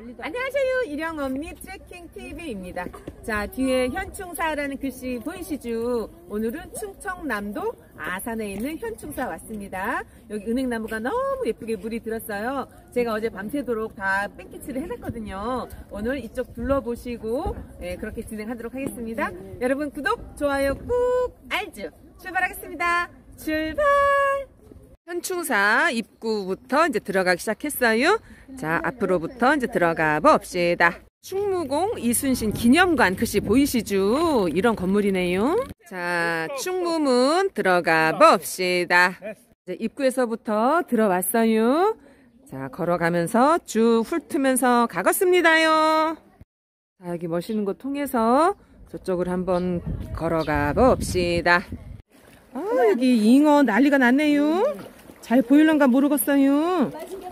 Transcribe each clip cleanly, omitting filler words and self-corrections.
안녕하세요. 일영언니 트레킹 TV입니다. 자, 뒤에 현충사라는 글씨 보이시죠? 오늘은 충청남도 아산에 있는 현충사 왔습니다. 여기 은행나무가 너무 예쁘게 물이 들었어요. 제가 어제 밤새도록 다 뺑기치를 해놨거든요. 오늘 이쪽 둘러보시고 그렇게 진행하도록 하겠습니다. 여러분 구독, 좋아요 꾹 알죠? 출발하겠습니다. 출발! 현충사 입구부터 이제 들어가기 시작했어요. 자, 앞으로부터 이제 들어가 봅시다. 충무공 이순신 기념관 글씨 보이시죠? 이런 건물이네요. 자, 충무문 들어가 봅시다. 이제 입구에서부터 들어왔어요. 자, 걸어가면서 쭉 훑으면서 가겠습니다요. 자, 여기 멋있는 곳 통해서 저쪽으로 한번 걸어가 봅시다. 여기 잉어 난리가 났네요. 잘 보일런가 모르겠어요.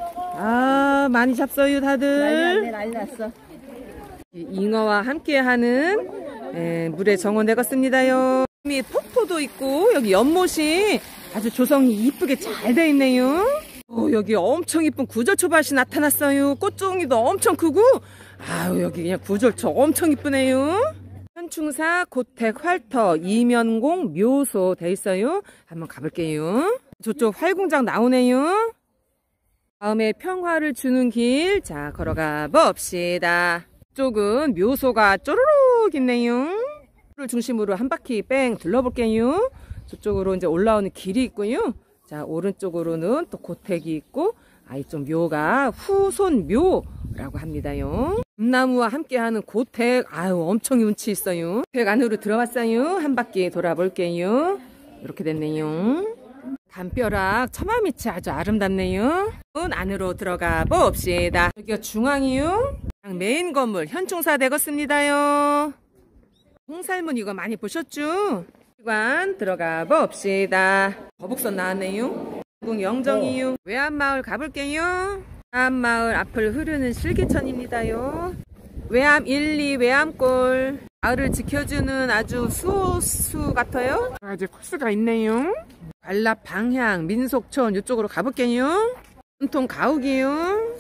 많이 잡어요 다들. 난리 났어. 잉어와 함께하는 물의 정원 되겠습니다요. 폭포도 있고 여기 연못이 아주 조성이 이쁘게 잘 돼 있네요. 여기 엄청 이쁜 구절초밭이 나타났어요. 꽃종이도 엄청 크고 여기 그냥 구절초 엄청 이쁘네요. 현충사 고택 활터 이면공 묘소 돼 있어요. 한번 가볼게요. 저쪽 활공장 나오네요. 다음에 평화를 주는 길. 자, 걸어가 봅시다. 이쪽은 묘소가 쪼르륵 있네요. 를 중심으로 한 바퀴 뺑 둘러볼게요. 저쪽으로 이제 올라오는 길이 있고요. 자, 오른쪽으로는 또 고택이 있고, 이쪽 묘가 후손묘라고 합니다요. 금나무와 함께하는 고택, 엄청 운치 있어요. 고택 안으로 들어왔어요. 한 바퀴 돌아볼게요. 이렇게 됐네요. 담벼락 처마밑이 아주 아름답네요. 안으로 들어가 봅시다. 여기가 중앙이요. 메인 건물 현충사 되겠습니다요. 홍살문 이거 많이 보셨죠? 기관 들어가 봅시다. 거북선 나왔네요. 영정이요. 외암마을 가볼게요. 외암마을 앞을 흐르는 실기천입니다요. 외암 1, 2 외암골. 마을을 지켜주는 아주 수호수 같아요. 이제 코스가 있네요. 관랍 방향 민속촌 이쪽으로 가볼게요. 전통 가옥이요.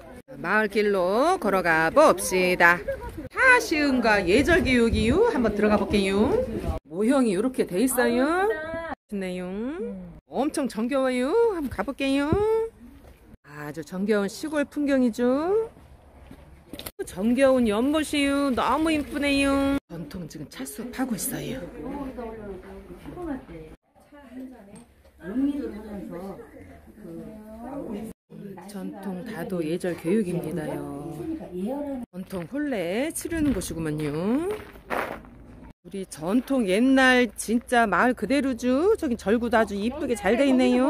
마을길로 걸어가 봅시다. 하시은과 예절교육이요. 한번 들어가 볼게요. 모형이 이렇게 돼 있어요. 좋네요. 엄청 정겨워요. 한번 가볼게요. 아주 정겨운 시골 풍경이죠. 정겨운 연못이요. 너무 이쁘네요. 전통 지금 찰수하고 있어요. 전통 다도 예절 교육입니다요. 전통 혼례 치르는 곳이구만요. 우리 전통 옛날 진짜 마을 그대로죠. 저기 절구도 아주 이쁘게 잘 돼 있네요.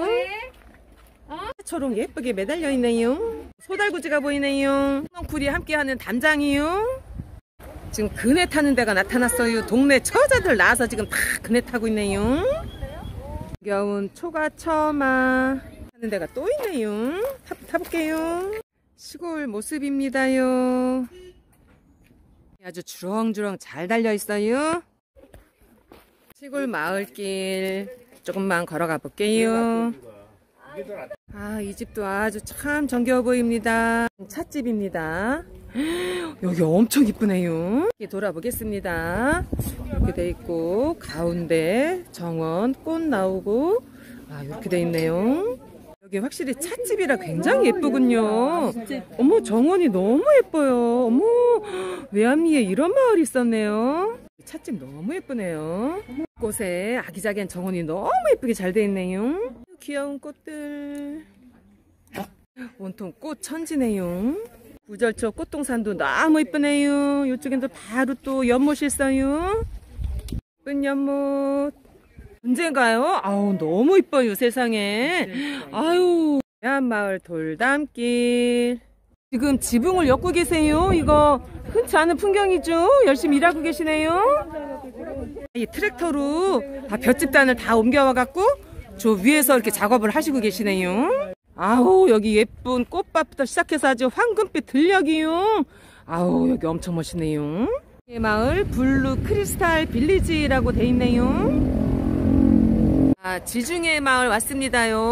초롱 예쁘게 매달려 있네요. 소달구지가 보이네요. 굴이 함께하는 담장이요. 지금 그네 타는 데가 나타났어요. 동네 처자들 나와서 지금 다 그네 타고 있네요. 겨운 초가처마 하는 데가 또 있네요. 타볼게요. 시골 모습입니다요. 아주 주렁주렁 잘 달려 있어요. 시골 마을길 조금만 걸어가 볼게요. 이 집도 아주 참 정겨워 보입니다. 찻집입니다. 여기 엄청 이쁘네요. 돌아보겠습니다. 이렇게 돼 있고 가운데 정원 꽃 나오고 이렇게 돼 있네요. 여기 확실히 찻집이라 굉장히 예쁘군요. 어머, 정원이 너무 예뻐요. 어머, 외암리에 이런 마을이 있었네요. 찻집 너무 예쁘네요. 꽃에 아기자기한 정원이 너무 예쁘게 잘 돼 있네요. 귀여운 꽃들. 온통 꽃 천지네요. 구절초 꽃동산도 너무 예쁘네요. 이쪽엔 또 바로 또 연못이 있어요. 예쁜 연못. 언젠가요? 너무 이뻐요 세상에. 외암마을 돌담길. 지금 지붕을 엮고 계세요. 이거 흔치 않은 풍경이죠. 열심히 일하고 계시네요. 이 트랙터로 볏집단을 다 옮겨와 갖고 저 위에서 이렇게 작업을 하시고 계시네요. 여기 예쁜 꽃밭부터 시작해서 아주 황금빛 들녘이요. 여기 엄청 멋있네요. 마을 블루 크리스탈 빌리지라고 돼 있네요. 지중해 마을 왔습니다요.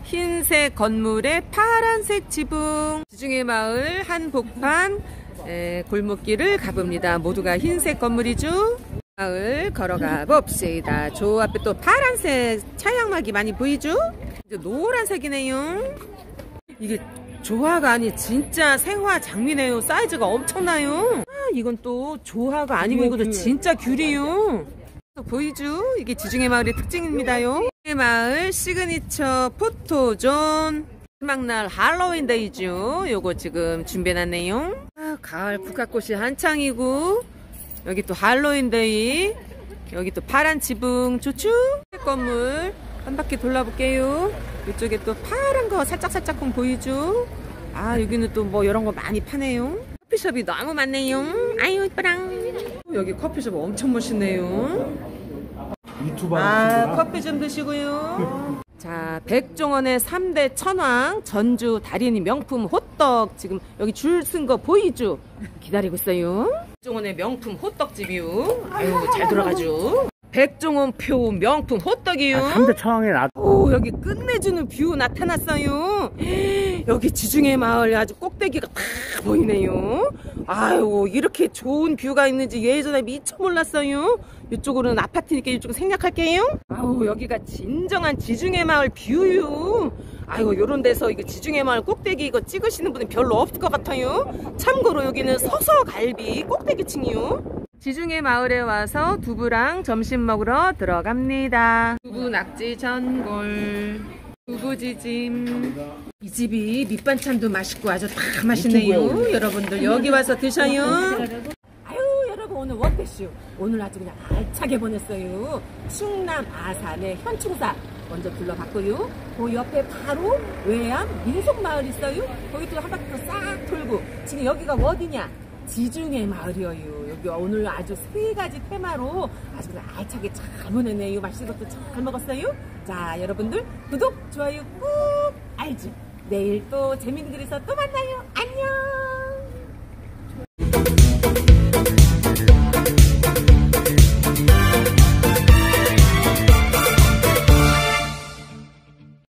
흰색 건물에 파란색 지붕. 지중해 마을 한복판 골목길을 가봅니다. 모두가 흰색 건물이죠. 마을 걸어가 봅시다. 저 앞에 또 파란색 차양막이 많이 보이죠? 이제 노란색이네요. 이게 조화가 아니 진짜 생화 장미네요. 사이즈가 엄청나요. 이건 또 조화가 아니고 이것도 진짜 귤이요. 보이죠? 이게 지중해 마을의 특징입니다요. 지중해 마을 시그니처 포토존. 마지막날 할로윈 데이죠. 요거 지금 준비해놨네요. 가을 북악꽃이 한창이고 여기 또 할로윈 데이. 여기 또 파란 지붕 좋죠? 건물 한 바퀴 돌아볼게요. 이쪽에 또 파란 거 살짝 보이죠? 여기는 또 뭐 이런 거 많이 파네요. 커피숍이 너무 많네요. 아유 이뻐랑. 여기 커피숍 엄청 멋있네요. 커피 좀 드시고요. 자, 백종원의 3대 천왕 전주 달인이 명품 호떡. 지금 여기 줄 쓴 거 보이죠? 기다리고 있어요. 백종원의 명품 호떡집이요. 아유 잘 돌아가죠. 백종원표 명품 호떡이요. 3대 천왕에 오, 여기 끝내주는 뷰 나타났어요. 여기 지중해 마을 아주 꼭대기가 다 보이네요. 아유, 이렇게 좋은 뷰가 있는지 예전에 미처 몰랐어요. 이쪽으로는 아파트니까 이쪽으로 생략할게요. 아우, 여기가 진정한 지중해 마을 뷰요. 아이고, 요런 데서 이거 지중해 마을 꼭대기 이거 찍으시는 분이 별로 없을 것 같아요. 참고로 여기는 서서갈비 꼭대기층이요. 지중해 마을에 와서 두부랑 점심 먹으러 들어갑니다. 두부 낙지 전골, 두부지짐. 이 집이 밑반찬도 맛있고 아주 다 맛있네요. 여러분들 여기 와서 드셔요. 아유, 여러분 오늘 원패쇼 오늘 아주 그냥 알차게 보냈어요. 충남 아산의 현충사 먼저 둘러봤고요. 그 옆에 바로 외암 민속마을 있어요. 거기도 한 바퀴 싹 돌고. 지금 여기가 어디냐? 지중해 마을이에요. 여기 오늘 아주 3가지 테마로 아주 그냥 알차게 잘 보내네요. 맛있는 것도 잘 먹었어요. 자, 여러분들 구독, 좋아요 꾹 알죠? 내일 또 재밌는 글에서 또 만나요. 안녕.